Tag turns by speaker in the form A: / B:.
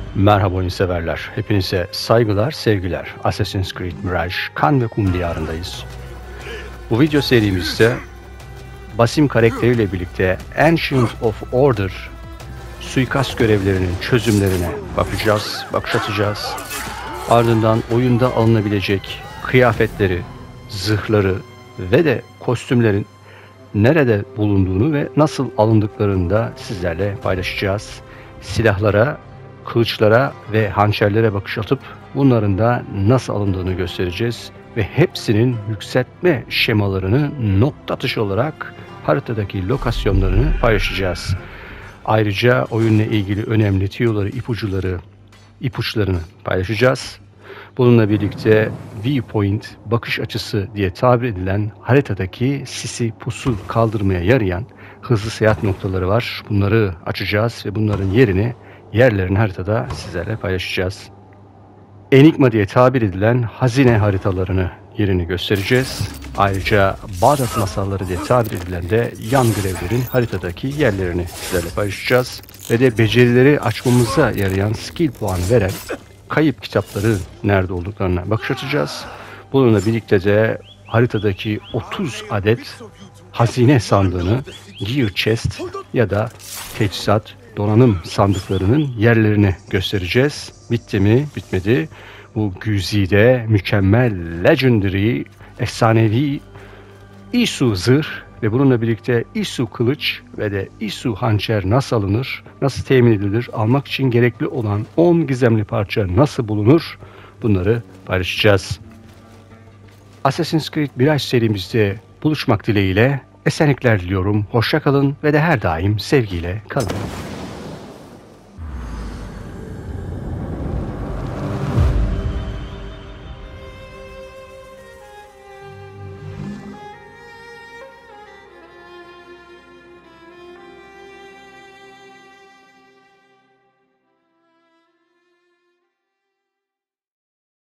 A: Merhaba oyun severler. Hepinize saygılar, sevgiler. Assassin's Creed Mirage, Kan ve Kum diyarındayız. Bu video serimizde Basim karakteriyle birlikte Ancient of Order suikast görevlerinin çözümlerine bakış atacağız. Ardından oyunda alınabilecek kıyafetleri, zırhları ve de kostümlerin nerede bulunduğunu ve nasıl alındıklarını da sizlerle paylaşacağız. Silahlara, kılıçlara ve hançerlere bakış atıp bunların da nasıl alındığını göstereceğiz ve hepsinin yükseltme şemalarını nokta atışı olarak haritadaki lokasyonlarını paylaşacağız. Ayrıca oyunla ilgili önemli tüyoları, ipuçlarını paylaşacağız. Bununla birlikte viewpoint, bakış açısı diye tabir edilen haritadaki sisi pusu kaldırmaya yarayan hızlı seyahat noktaları var. Bunları açacağız ve bunların yerlerini haritada sizlerle paylaşacağız. Enigma diye tabir edilen hazine haritalarını yerini göstereceğiz. Ayrıca Bağdat masalları diye tabir edilen de yan görevlerin haritadaki yerlerini sizlerle paylaşacağız. Ve de becerileri açmamıza yarayan skill puanı veren kayıp kitapları nerede olduklarına bakış atacağız. Bununla birlikte de haritadaki 30 adet hazine sandığını, gear chest ya da teçhizat, donanım sandıklarının yerlerini göstereceğiz. Bitti mi? Bitmedi. Bu güzide mükemmel, legendary, efsanevi İsu zırh ve bununla birlikte İsu kılıç ve de İsu hançer nasıl alınır, nasıl temin edilir, almak için gerekli olan 10 gizemli parça nasıl bulunur, bunları paylaşacağız. Assassin's Creed Mirage serimizde buluşmak dileğiyle esenlikler diliyorum. Hoşça kalın ve de her daim sevgiyle kalın.